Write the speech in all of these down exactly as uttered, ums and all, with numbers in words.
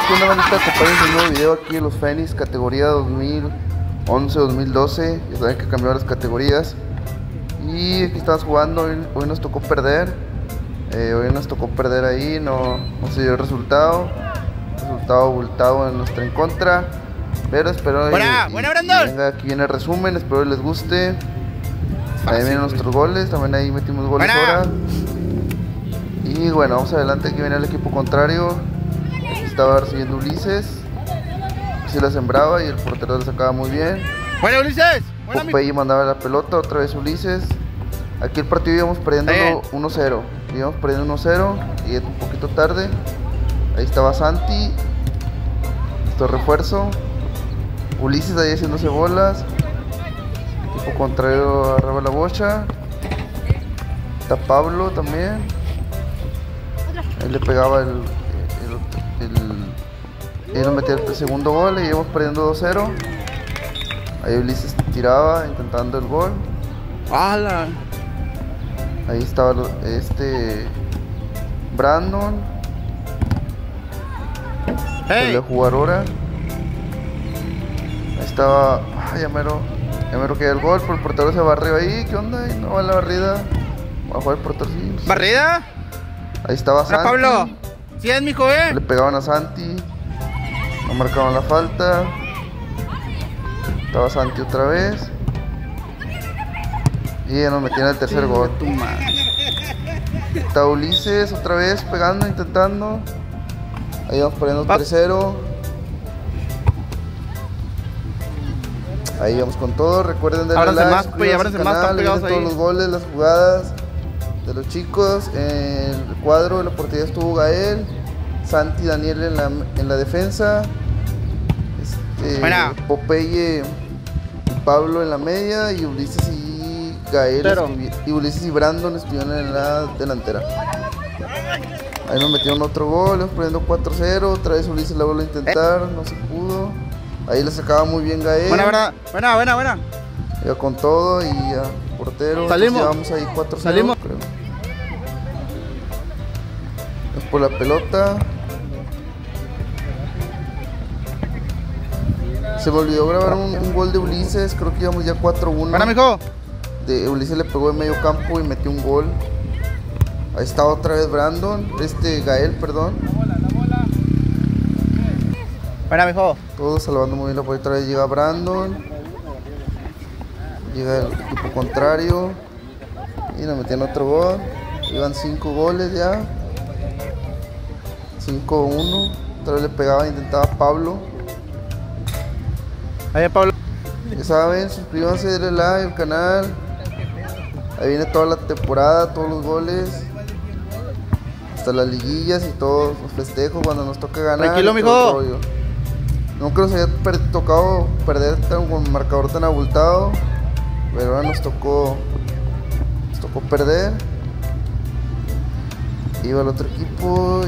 ¿qué onda, bandita? Acompáñenme en un nuevo video aquí en los Fénix, categoría dos mil once dos mil doce. Ya saben que cambiaron las categorías. Y aquí estamos jugando, hoy, hoy nos tocó perder. Eh, hoy nos tocó perder ahí, no, no se dio el resultado. Resultado abultado en nuestra en contra. Pero espero buena, y, buena, y, Brandon. y venga, aquí viene el resumen, espero les guste. Ahí vienen nuestros goles, también ahí metimos goles buena. ahora. Y bueno, vamos adelante, aquí viene el equipo contrario. Estaba recibiendo Ulises. Se la sembraba y el portero la sacaba muy bien. Buena, Ulises. Buena, Popeye mandaba la pelota, otra vez Ulises. Aquí el partido íbamos perdiendo uno cero. Íbamos perdiendo uno cero y un poquito tarde. Ahí estaba Santi. Esto refuerzo. Ulises ahí haciéndose bolas. El equipo contrario agarraba la bocha. Está Pablo también. Ahí le pegaba el... el, el, el él metía el segundo gol y íbamos perdiendo dos cero. Ahí Ulises tiraba intentando el gol. ¡Hala! Ahí estaba este Brandon. Hey. El de jugar ahora. Ahí estaba. Ay, ya mero. Ya mero queda el gol, pero el portero se barrió ahí. ¿Qué onda? Y no va la barrida. Va a jugar el portero, sí. ¿Barrida? Ahí estaba Santi. Pablo. Sí es, mijo, eh. Le pegaban a Santi. No marcaban la falta. Estaba Santi otra vez. Y ya nos metían el tercer gol. Está Ulises otra vez pegando, intentando. Ahí vamos poniendo tres cero. Ahí vamos con todo. Recuerden darle like, más, suscríbanse al canal, miren todos los goles, las jugadas de los chicos. En el cuadro de la portería estuvo Gael, Santi, Daniel en la, en la defensa, este, Popeye y Pablo en la media, y Ulises y Gael y Ulises y Brandon estuvieron en la delantera. Ahí nos metieron otro gol, nos poniendo cuatro cero. Otra vez Ulises la volvió a intentar, no se pudo. Ahí le sacaba muy bien Gael. Buena, buena, buena, buena, buena. Ya con todo y ya portero. Salimos. Llevamos ahí cuatro cero. Salimos. Creo. Es por la pelota. Se me olvidó grabar un, un gol de Ulises. Creo que íbamos ya cuatro uno. Buena, mijo. De Ulises le pegó en medio campo y metió un gol. Ahí está otra vez Brandon. Este Gael, perdón. Buena, mijo. Todos salvando muy bien la pelota. Otra vez llega Brandon. Llega el equipo contrario. Y nos metían otro gol. Iban cinco goles ya. cinco uno. Otra vez le pegaba, intentaba Pablo. Ahí, Pablo. Ya saben, suscríbanse, denle like al canal. Ahí viene toda la temporada, todos los goles. Hasta las liguillas y todos los festejos cuando nos toque ganar. Tranquilo, mijo. Nunca nos había per tocado perder tan, con un marcador tan abultado. Pero ahora nos tocó Nos tocó perder. Iba el otro equipo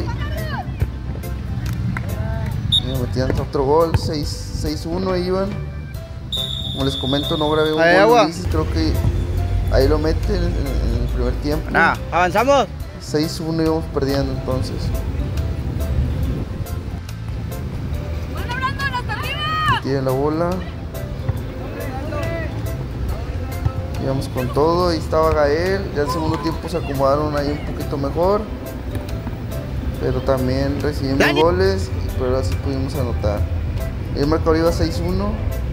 y, y me metían otro gol. seis uno iban. Como les comento, no grabé un ¿Hay gol agua? Ulises, creo que ahí lo meten en, en, en el primer tiempo. Nah, avanzamos. seis uno íbamos perdiendo entonces. Tiene la bola. Íbamos con todo. Ahí estaba Gael. Ya el segundo tiempo se acomodaron ahí un poquito mejor. Pero también recibimos ¡Dani! goles. Pero así pudimos anotar. El marcador iba seis uno.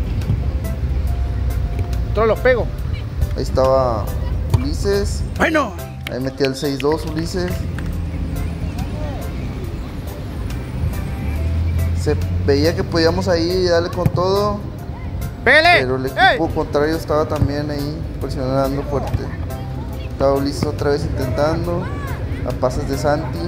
Todos los pego. Ahí estaba Ulises. Bueno. Ahí metía el seis dos Ulises. Se veía que podíamos ahí darle con todo. ¡Pégale! Pero el equipo ¡Ey! Contrario estaba también ahí presionando fuerte. Estaba Ulises otra vez intentando. A pases de Santi.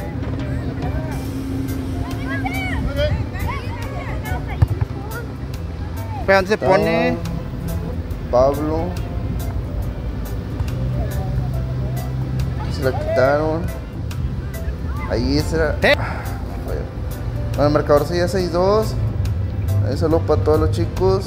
Pero antes se pone. Pablo. Se la quitaron. Ahí ese era. ¿Eh? Bueno, el marcador seguía seis dos. Ahí solo para todos los chicos.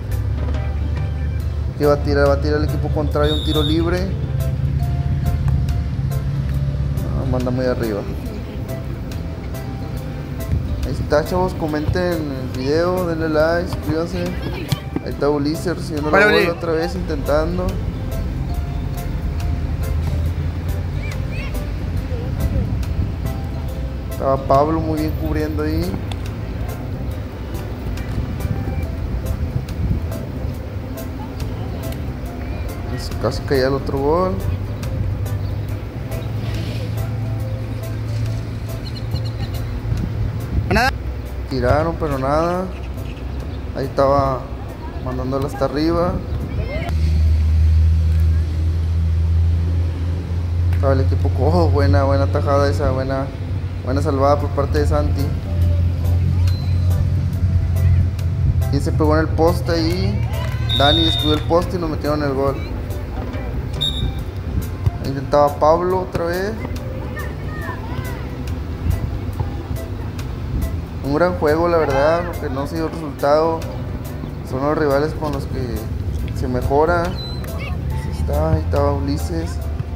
Que va a tirar, va a tirar el equipo contrario un tiro libre. manda muy arriba. Ahí está, chavos, comenten el video, denle like, suscríbanse. Ahí está Ulises recibiendo la bola otra vez, intentando. Estaba Pablo muy bien cubriendo ahí. Casi caía el otro gol. Nada. Tiraron, pero nada. Ahí estaba mandándola hasta arriba. Estaba el equipo. Oh, buena, buena tajada esa, buena, buena salvada por parte de Santi. Y se pegó en el poste ahí. Dani descubrió el poste y nos metieron el gol. Intentaba Pablo otra vez. Un gran juego, la verdad, porque no ha sido el resultado. Son los rivales con los que se mejora. Ahí está, ahí estaba Ulises.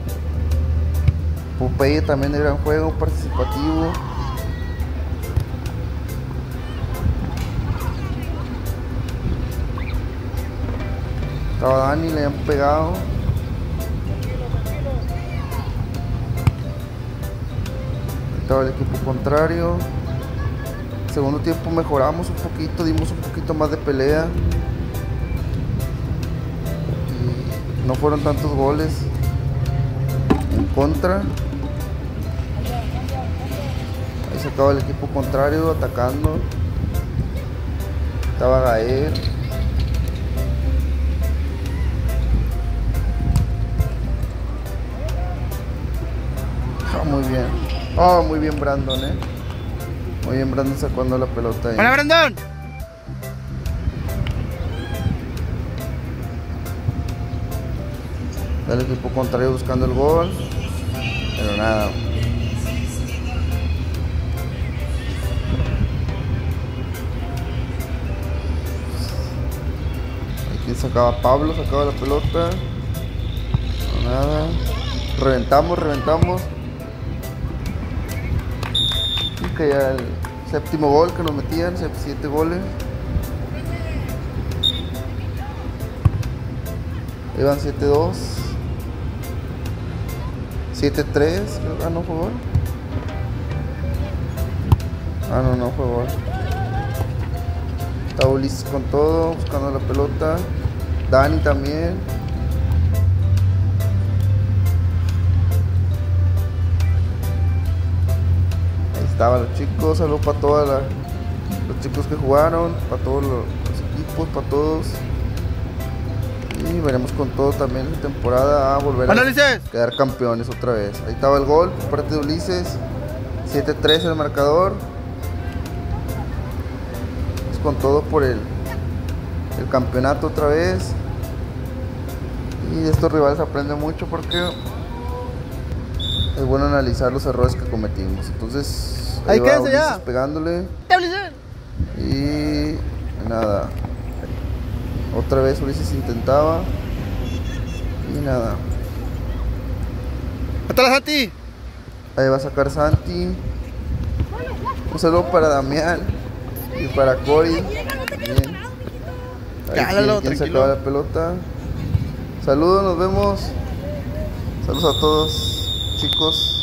Popeye también de gran juego, participativo. Estaba Dani, le habían pegado. Estaba el equipo contrario. Segundo tiempo mejoramos un poquito, dimos un poquito más de pelea. Y no fueron tantos goles en contra. Ahí se acaba el equipo contrario atacando. Estaba Gael. Ah, muy bien. Oh, muy bien Brandon, eh. Muy bien Brandon sacando la pelota ahí. ¡Hola, Brandon! El equipo contrario buscando el gol. Pero nada. Aquí sacaba Pablo, sacaba la pelota. No, nada. Reventamos, reventamos. Que ya el séptimo gol que nos metían, siete goles. Iban siete dos. siete tres, creo que ah, no fue gol. Ah, no, no fue gol. Estaba Ulises con todo, buscando la pelota. Dani también. Estaban los chicos, saludos para todos los chicos que jugaron, para todos los, los equipos, para todos. Y veremos con todo también esta temporada a volver ¡Hola, a Ulises! quedar campeones otra vez. Ahí estaba el gol por parte de Ulises. siete tres el marcador. Es con todo por el, el campeonato otra vez. Y de estos rivales aprenden mucho porque es bueno analizar los errores que cometimos. Entonces ahí, ahí va Ulises ya pegándole. Y nada. Otra vez Ulises intentaba. Y nada. ¡Hasta la Santi! Ahí va a sacar Santi. Un saludo para Damián y para Cory. Bien. Cálalo, quien sacaba la pelota. Saludos, nos vemos. Saludos a todos, chicos.